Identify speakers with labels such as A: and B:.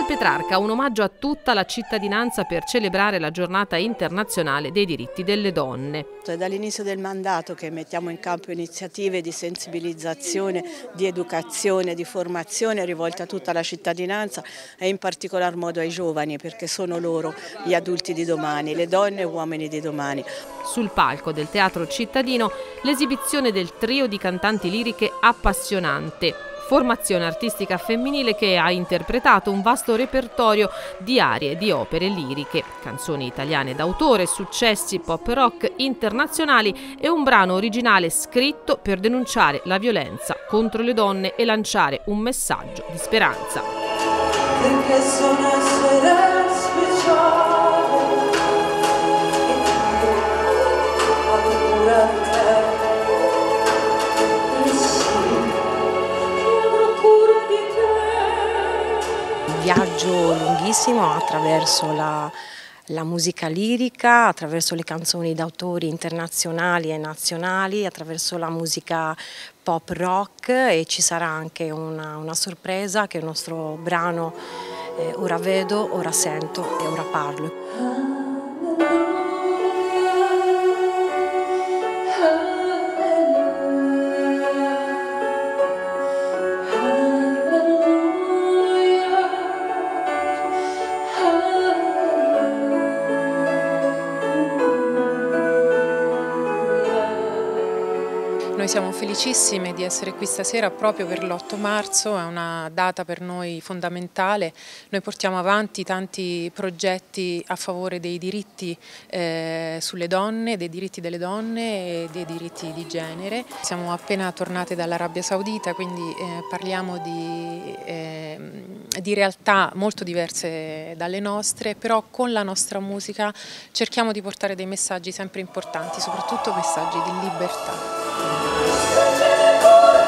A: Petrarca, un omaggio a tutta la cittadinanza per celebrare la giornata internazionale dei diritti delle donne.
B: È dall'inizio del mandato che mettiamo in campo iniziative di sensibilizzazione, di educazione, di formazione rivolte a tutta la cittadinanza e in particolar modo ai giovani, perché sono loro gli adulti di domani, le donne e uomini di domani.
A: Sul palco del Teatro Cittadino l'esibizione del trio di cantanti liriche Appassionante, formazione artistica femminile che ha interpretato un vasto repertorio di arie di opere liriche, canzoni italiane d'autore, successi pop rock internazionali e un brano originale scritto per denunciare la violenza contro le donne e lanciare un messaggio di speranza.
C: Perché sono essere speciale.
D: Un viaggio lunghissimo attraverso la musica lirica, attraverso le canzoni d'autori internazionali e nazionali, attraverso la musica pop rock, e ci sarà anche una sorpresa che è il nostro brano Ora vedo, ora sento e ora parlo.
E: Noi siamo felicissime di essere qui stasera proprio per l'8 marzo, è una data per noi fondamentale. Noi portiamo avanti tanti progetti a favore dei diritti sulle donne, dei diritti delle donne e dei diritti di genere. Siamo appena tornate dall'Arabia Saudita, quindi parliamo di realtà molto diverse dalle nostre, però con la nostra musica cerchiamo di portare dei messaggi sempre importanti, soprattutto messaggi di libertà.